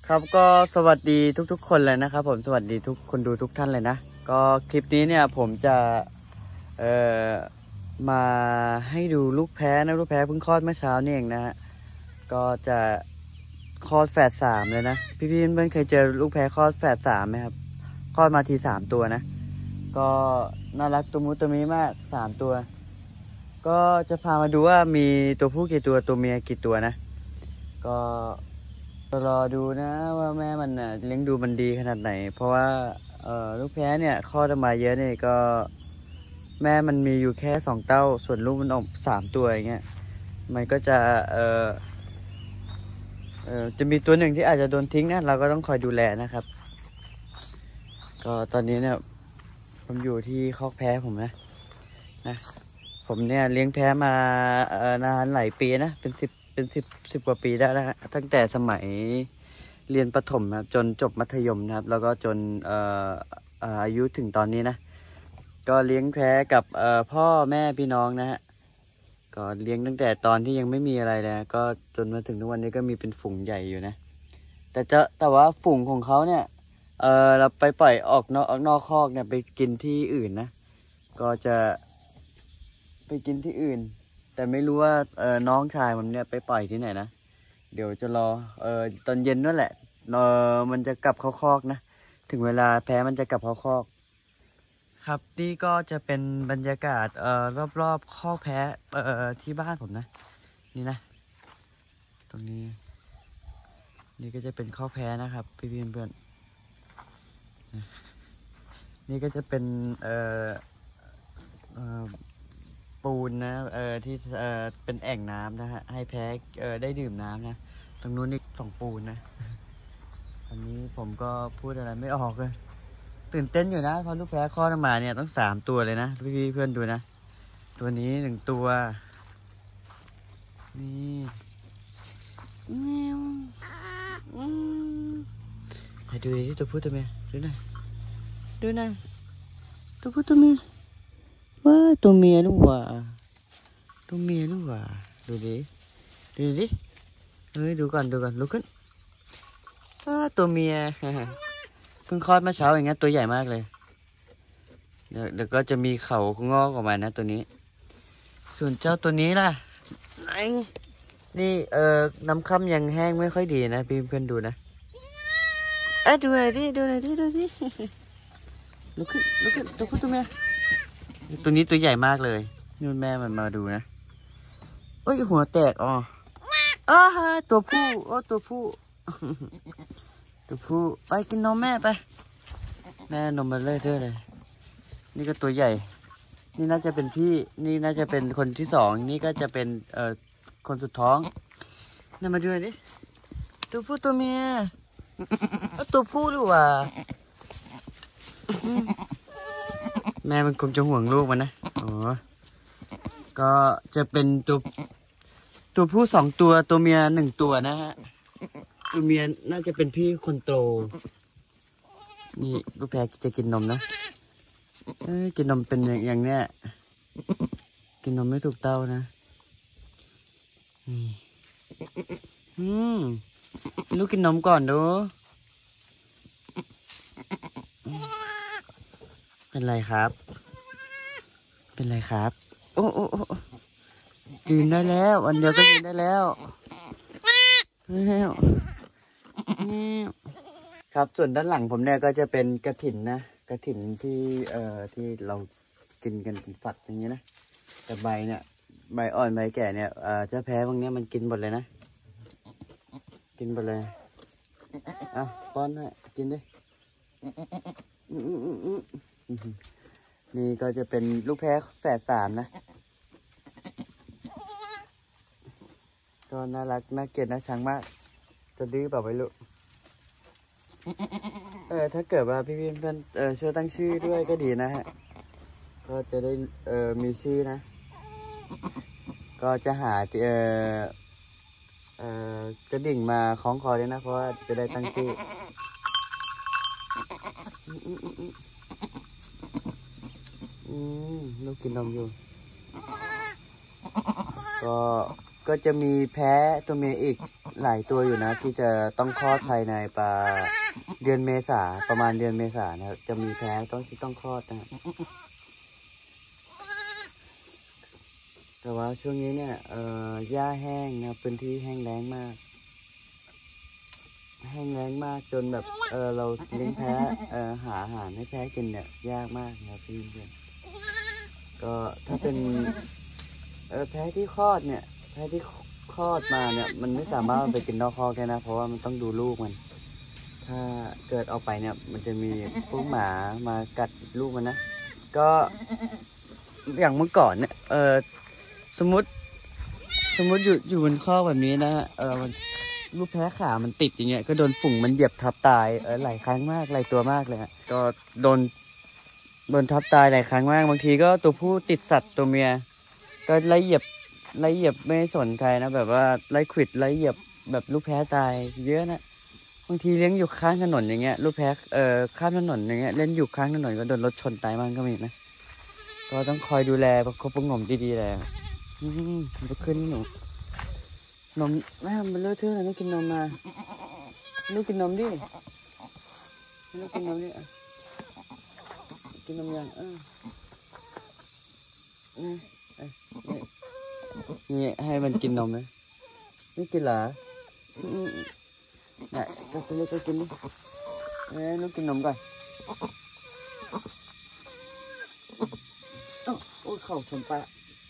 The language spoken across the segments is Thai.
ครับก็สวัสดีทุกๆคนเลยนะครับผมสวัสดีทุกคนดูทุกท่านเลยนะก็คลิปนี้เนี่ยผมจะมาให้ดูลูกแพ้นะลูกแพ้เพิ่งคลอดเมื่อเช้านี่เองนะฮะก็จะคลอดแฝดสามเลยนะพี่เพื่อนเคยเจอลูกแพ้คลอดแฝดสามไหมครับคลอดมาที3 ตัวนะก็น่ารักตัวมูตัวมีมาก3 ตัวก็จะพามาดูว่ามีตัวผู้กี่ตัวตัวเมียกี่ตัวนะก็รอดูนะว่าแม่มันเลี้ยงดูมันดีขนาดไหนเพราะว่าลูกแพ้เนี่ยคลอดออกมาเยอะเนี่ยก็แม่มันมีอยู่แค่2 เต้าส่วนลูกมันออก3 ตัวอย่างเงี้ยมันก็จะจะมีตัวหนึ่งที่อาจจะโดนทิ้งนะเราก็ต้องคอยดูแลนะครับก็ตอนนี้เนี่ยผมอยู่ที่คอกแพ้ผมนะผมเนี่ยเลี้ยงแพ้มานานหลายปีนะเป็น10กว่าปีได้แล้วตั้งแต่สมัยเรียนประถมนะครับจนจบมัธยมนะครับแล้วก็จนอายุถึงตอนนี้นะก็เลี้ยงแพ้กับพ่อแม่พี่น้องนะฮะก็เลี้ยงตั้งแต่ตอนที่ยังไม่มีอะไรเลยก็จนมาถึงทุกวันนี้ก็มีเป็นฝูงใหญ่อยู่นะแต่ว่าฝูงของเขาเนี่ยเราไปปล่อยออกนอกคอกเนี่ยไปกินที่อื่นนะก็จะไปกินที่อื่นแต่ไม่รู้ว่าน้องชายผมเนี่ยไปปล่อยที่ไหนนะเดี๋ยวจะรอตอนเย็นนั่นแหละมันจะกลับเข้าคอกนะถึงเวลาแพ้มันจะกลับเข้าคอกครับนี่ก็จะเป็นบรรยากาศรอบคอกแพ้ที่บ้านผมนะนี่นะตรงนี้นี่ก็จะเป็นคอกแพ้นะครับพี่เพื่อนนี่ก็จะเป็นปูนนะที่เป็นแอ่งน้ำนะฮะให้แพ้ได้ดื่มน้ำนะตรงนู้นนี่2 ปูนนะอันนี้ผมก็พูดอะไรไม่ออกเลยตื่นเต้นอยู่นะเพราะลูกแพ้คลอดออกมาเนี่ยต้อง3 ตัวเลยนะพี่เพื่อนดูนะตัวนี้1 ตัวนี่ให้ดูดิตัวผู้ตัวเมียดูหน่อยตัวผู้ตัวเมียว้าตัวเมียลูกว่าดูดิเฮ้ยดูก่อนลุกขึ้นตัวเมียเพิ่งคลอดเมื่อเช้าอย่างเงี้ยตัวใหญ่มากเลยเดี๋ยวก็จะมีเขางอกออกมานะตัวนี้ส่วนเจ้าตัวนี้ล่ะนี่น้ำค่ำยังแห้งไม่ค่อยดีนะพี่เพื่อนดูนะดูหน่อยดิลุกขึ้นตัวผู้ตัวเมียตัวนี้ตัวใหญ่มากเลยนู่นแม่มันมาดูนะโอ้ยหัวแตกตัวผู้ตัวผู้ไปกินนมแม่ไปแม่นมมันเลยนี่ก็ตัวใหญ่นี่น่าจะเป็นพี่นี่น่าจะเป็นคนที่2นี่ก็จะเป็นคนสุดท้องนี่มาดูหน่อยดิตัวผู้ตัวเมียตัวผู้หรือว่าแม่มันคงจะห่วงลูกมันนะก็จะเป็นตัวผู้2 ตัวตัวเมีย1 ตัวนะฮะตัวเมียน่าจะเป็นพี่คนโตนี่ลูกแพรจะกินนมนะกินนมเป็นอย่างเนี้ยกินนมไม่ถูกเต้านะลูกกินนมก่อนดูเป็นไรครับโอ้ยืนได้แล้ววันเดียวก็ยืนได้แล้วครับส่วนด้านหลังผมเนี่ยก็จะเป็นกระถินนะกระถินที่เรากินกันเป็นฝักอย่างนี้นะแต่ใบเนี่ยใบอ่อนใบแก่เนี่ยเจ้าแพ้พวกนี้มันกินหมดเลยนะกินหมดเลยป้อนให้กินดินี่ก็จะเป็นลูกแพ้แฝด3นะก็น่ารักน่าเกลียดน่าชังมากจะดื้อเปล่าไม่รู้ถ้าเกิดว่าพี่เพื่อนช่วยตั้งชื่อด้วยก็ดีนะฮะก็จะได้มีชื่อนะก็จะหากระดิ่งมาคล้องคอด้วยนะเพราะว่าจะได้ตั้งชื่อลูกกินนมอยู่ก็ก็จะมีแพะตัวเมียอีกหลายตัวอยู่นะที่จะต้องคลอดภายในเดือนเมษาประมาณเดือนเมษานะครับจะมีแพะต้องคลอดนะครับแต่ว่าช่วงนี้เนี่ยหญ้าแห้งนะพื้นที่แห้งแล้งมากจนแบบเราเลี้ยงแพะหาอาหารให้แพะกินเนี่ยยากมากนะครับพี่เพื่อนก็ถ้าเป็นแพะที่คลอดเนี่ยแพะที่คลอดมาเนี่ยมันไม่สามารถไปกินนอกคอกได้นะเพราะว่ามันต้องดูลูกมันถ้าเกิดออกไปเนี่ยมันจะมีพวกหมามากัดลูกมันนะก็อย่างเมื่อก่อนเนี่ยสมมติอยู่บนคอกแบบนี้นะมันลูกแพ้ขามันติดอย่างเงี้ยก็โดนฝุ่งมันเหยียบทับตายหลายครั้งมากหลายตัวมากเลยฮะก็โดนทับตายหลายครั้งมากบางทีก็ตัวผู้ติดสัตว์ตัวเมียก็ไล่เหยียบไม่สนใจนะแบบว่าไล่ขวิดไล่เหยียบแบบลูกแพ้ตายเยอะนะบางทีเลี้ยงอยู่ข้างถนนอย่างเงี้ยลูกแพ้ข้ามถนนอย่างเงี้ยเล่นอยู่ข้างถนนก็โดนรถชนตายมั่งก็มีนะก็ต้องคอยดูแลประคบประหงมดีๆเลยลุกขึ้นหนูนมแม่มันเลอะเทอะไม่กินนมมาลูกกินนมดิลูกกินนมดิกินนมยังนี่ให้มันกินนมนะไม่กินเหรอนี่ก็กินก็กินดิลูกกินนมก่อนโอ้ยเข่าชนปะ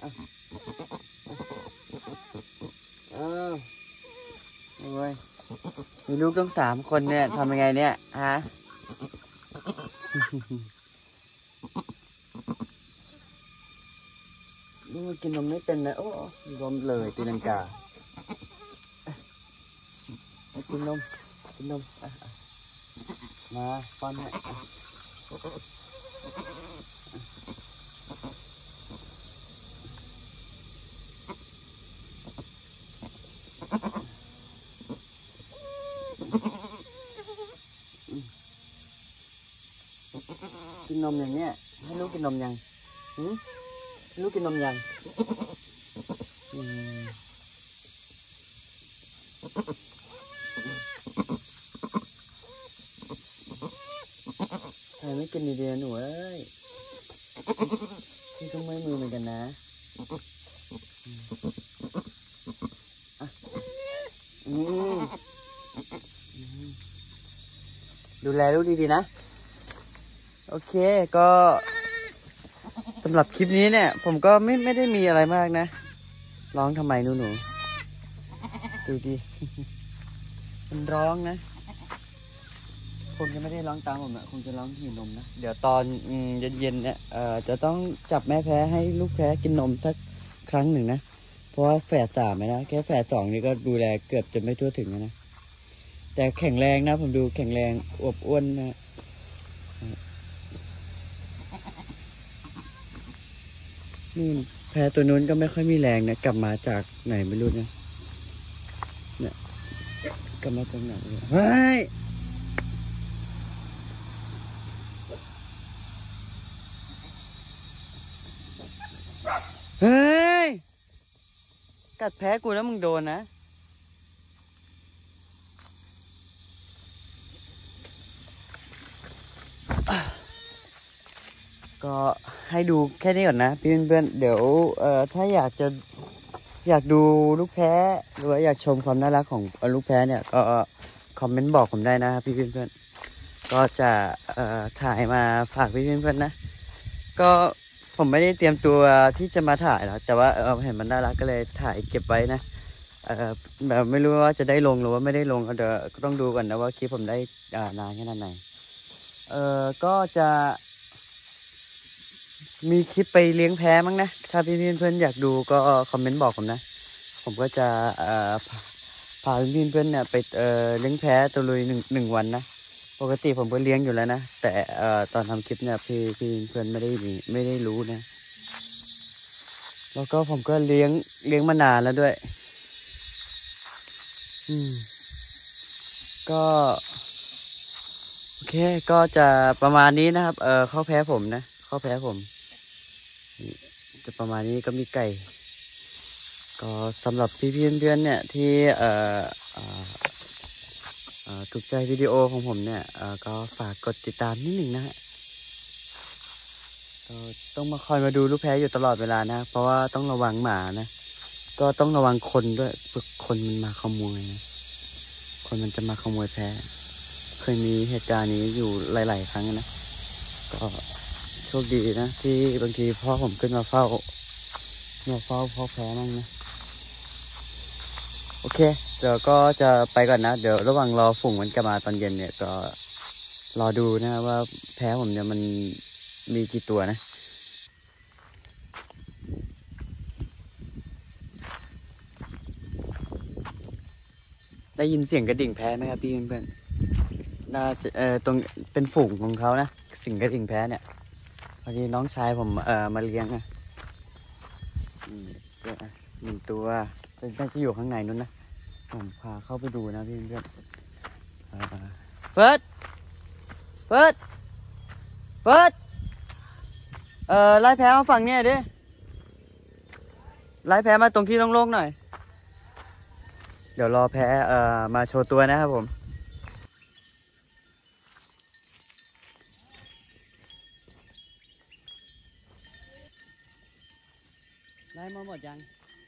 โอ้ยมีลูกต้อง3 คนเนี่ยทำยังไงเนี่ยฮะลูกกินนมไม่เป็นนะโอ้ล้มเลยตีลังกากินนมมาป้อนให้กินนมอย่างเนี้ยให้ลูกกินนมยังลูกกินนมยังใครไม่กินดีๆหนูเอ้ยพี่ก็ไม่มือเหมือนกันนะดูแลลูกดีๆนะโอเคก็สำหรับคลิปนี้เนี่ยผมก็ไม่ได้มีอะไรมากนะร้องทำไมหนูดูดิมันร้องนะคงจะไม่ได้ร้องตามผมนะคงจะร้องหิวนมนะเดี๋ยวตอนเย็นๆเนี่ยจะต้องจับแม่แพ้ให้ลูกแพ้กินนมสักครั้งหนึ่งนะเพราะว่าแฝด3นะแค่แฝด2นี่ก็ดูแลเกือบจะไม่ทั่วถึงนะแต่แข็งแรงนะผมดูแข็งแรงอวบอ้วนนะนี่แพ้ตัวนู้นก็ไม่ค่อยมีแรงนะกลับมาจากไหนไม่รู้นะเนี่ยกลับมาจากไหนเฮ้ยกัดแพ้กูแล้วมึงโดนนะก็ให้ดูแค่นี้ก่อนนะพี่เพื่อนๆเดี๋ยวถ้าอยากดูลูกแพ้หรือว่าอยากชมความน่ารักของลูกแพ้เนี่ยก็คอมเมนต์บอกผมได้นะพี่เพื่อนๆก็จะถ่ายมาฝากพี่เพื่อนๆนะก็ผมไม่ได้เตรียมตัวที่จะมาถ่ายหรอกแต่ว่าเห็นมันน่ารักก็เลยถ่ายเก็บไว้นะแบบไม่รู้ว่าจะได้ลงหรือว่าไม่ได้ลงเดี๋ยวก็ต้องดูก่อนนะว่าคลิปผมได้นานแค่ไหนก็จะมีคลิปไปเลี้ยงแพ้มั้งนะถ้าพี่เพื่อนๆอยากดูก็คอมเมนต์บอกผมนะผมก็จะพาพี่เพื่อนเนี่ยไปเลี้ยงแพ้ตัวลุยหนึ่งวันนะปกติผมก็เลี้ยงอยู่แล้วนะแต่ตอนทำคลิปเนี่ยพี่เพื่อนไม่ได้รู้นะแล้วก็ผมก็เลี้ยงมานานแล้วด้วยก็โอเคก็จะประมาณนี้นะครับเข้าแพ้ผมนะเข้าแพ้ผมจะประมาณนี้ก็มีไก่ก็สำหรับพี่ๆเพื่อนๆเนี่ยที่ถูกใจวิดีโอของผมเนี่ยก็ฝากกดติดตามนิดหนึ่งนะฮะก็ต้องมาคอยมาดูลูกแพะอยู่ตลอดเวลานะเพราะว่าต้องระวังหมานะก็ต้องระวังคนด้วยคนมันมาขโมยนะคนมันจะมาขโมยแพะเคยมีเหตุการณ์นี้อยู่หลายๆครั้งนะก็โชคดีนะที่บางทีพ่อผมขึ้นมาเฝ้าพ่อแพ้มั่งนะโอเคเดี๋ยวก็จะไปก่อนนะเดี๋ยวระหว่างรอฝูงมันกลับมาตอนเย็นเนี่ยก็รอดูนะว่าแพ้ผมเนี่ยมันมีกี่ตัวนะได้ยินเสียงกระดิ่งแพ้ไหมครับพี่เพื่อนๆน่าจะตรงเป็นฝูงของเขานะเสียงกระดิ่งแพ้เนี่ยพอดีน้องชายผมมาเลี้ยงนะหนึ่งตัวน่าจะอยู่ข้างในนู้นนะผมพาเข้าไปดูนะพี่เพื่อนเฟิร์สเฟิร์สไล่แพ้มาฝั่งเนี้ยดิไล่แพ้มาตรงที่โล่งๆหน่อยเดี๋ยวรอแพ้มาโชว์ตัวนะครับผมไล่มาหมดยัง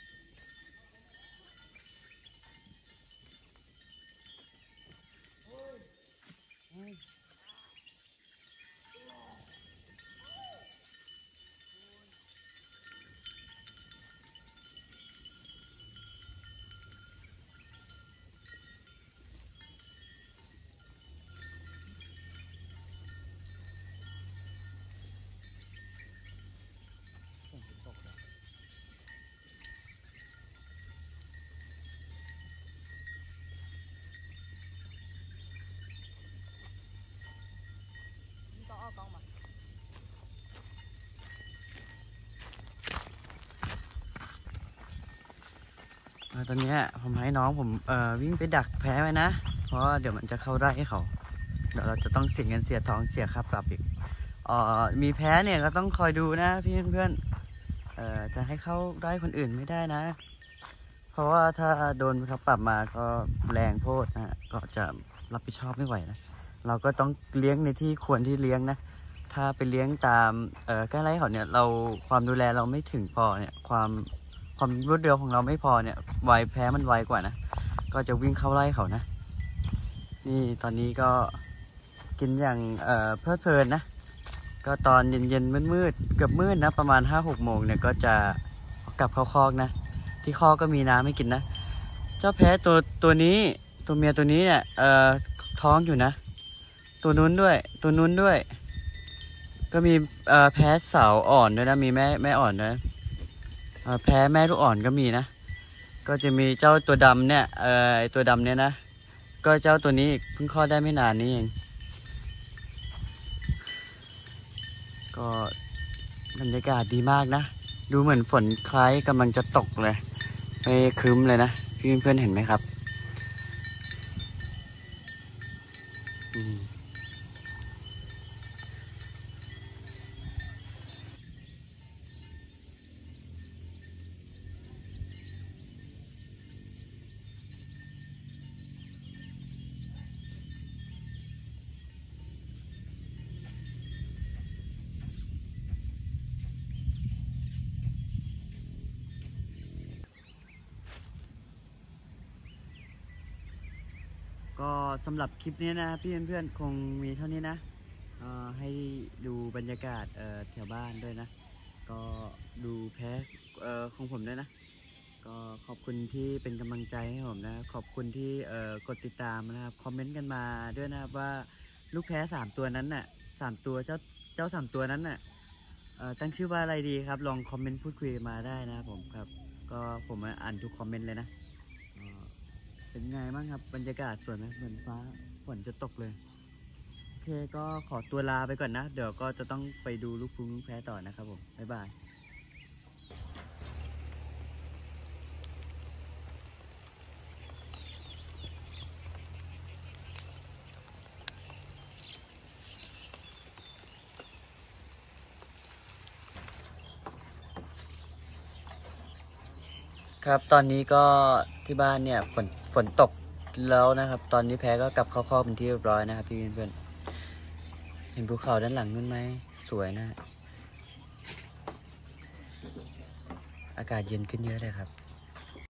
ตอนนี้ผมให้น้องผมวิ่งไปดักแพ้ไว้นะเพราะเดี๋ยวมันจะเข้าไร่ให้เขาเดี๋ยวเราจะต้องเสียเงินเสียทองเสียค่าปรับอีกมีแพ้เนี่ยก็ต้องคอยดูนะพี่เพื่อนจะให้เข้าไร่คนอื่นไม่ได้นะเพราะว่าถ้าโดนเขาปรับมาก็แรงโทษนะก็จะรับผิดชอบไม่ไหวนะเราก็ต้องเลี้ยงในที่ควรที่เลี้ยงนะถ้าไปเลี้ยงตามใกล้ไร่เขาเนี่ยเราความดูแลเราไม่ถึงพอเนี่ยความรวดเร็วของเราไม่พอเนี่ยไวแพ้มันไวกว่านะก็จะวิ่งเข้าไล่เขานะนี่ตอนนี้ก็กินอย่างเพลิดเพลินนะก็ตอนเย็นๆมืดๆเกือบมืดนะประมาณ5-6 โมงเนี่ยก็จะกลับเข้าคอกนะที่คอกก็มีน้ำให้กินนะเจ้าแพ้ตัวนี้ตัวเมียตัวนี้เนี่ยท้องอยู่นะตัวนู้นด้วยก็มีแพ้สาวอ่อนด้วยนะมีแม่อ่อนด้วยแพ้แม่ลูกอ่อนก็มีนะก็จะมีเจ้าตัวดำเนี่ยตัวดำเนี่ยนะก็เจ้าตัวนี้เพิ่งคลอดได้ไม่นานนี้เองก็บรรยากาศดีมากนะดูเหมือนฝนคล้ายกำลังจะตกเลยไม่ครึ้มเลยนะพี่เพื่อนๆเห็นไหมครับก็สำหรับคลิปนี้นะพี่เพื่อนๆคงมีเท่านี้นะให้ดูบรรยากาศแถวบ้านด้วยนะก็ดูแพ้ของผมด้วยนะก็ขอบคุณที่เป็นกำลังใจให้ผมนะขอบคุณที่กดติดตามนะครับคอมเมนต์กันมาด้วยนะครับว่าลูกแพ้3 ตัวนั้นน่ะ3 ตัวเจ้า3 ตัวนั้นน่ะตั้งชื่อว่าอะไรดีครับลองคอมเมนต์พูดคุยมาได้นะครับผมครับก็ผมอ่านทุกคอมเมนต์เลยนะเป็นไงบ้างครับบรรยากาศสวยไหมเหมือนฟ้าฝนจะตกเลยโอเคก็ขอตัวลาไปก่อนนะเดี๋ยวก็จะต้องไปดูลูกพุงลูกแพ้ต่อนะครับผมบ๊ายบายครับตอนนี้ก็ที่บ้านเนี่ยฝนตกแล้วนะครับ ตอนนี้แพ้ก็กลับเข้าคอกเป็นที่เรียบร้อยนะครับพี่เพื่อนๆเห็นภูเขาด้านหลังนู้นไหมสวยนะ อากาศเย็นขึ้นเยอะเลยครับ